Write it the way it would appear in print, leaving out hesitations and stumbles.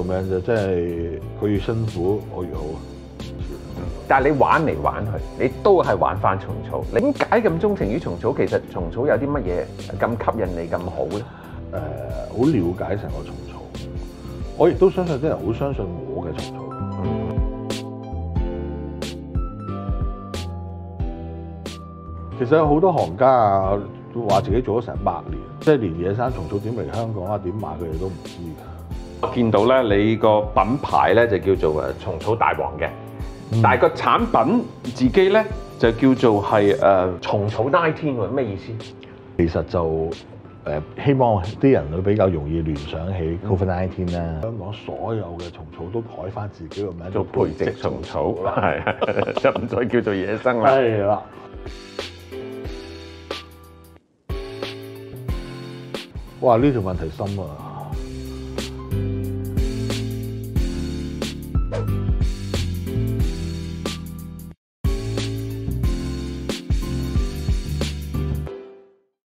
命就真係佢越辛苦，我越好。 但係你玩嚟玩去，你都係玩翻蟲草。你點解咁鍾情於蟲草？其實蟲草有啲乜嘢咁吸引你咁好咧？ 好了解成個蟲草，我亦都相信啲人好相信我嘅蟲草。其實有好多行家啊，都話自己做咗成100年，即係連野生蟲草點嚟香港啊，點買佢哋都唔知㗎。 我見到咧，你個品牌咧就叫做蟲草大王嘅，但係個產品自己咧就叫做係蟲草19喎，咩意思？ 其實就希望啲人會比較容易聯想起 COVID-19 啦。香港所有嘅蟲草都改翻自己個名做培植蟲草，係就唔再叫做野生啦。 係啦。哇！呢條問題深啊！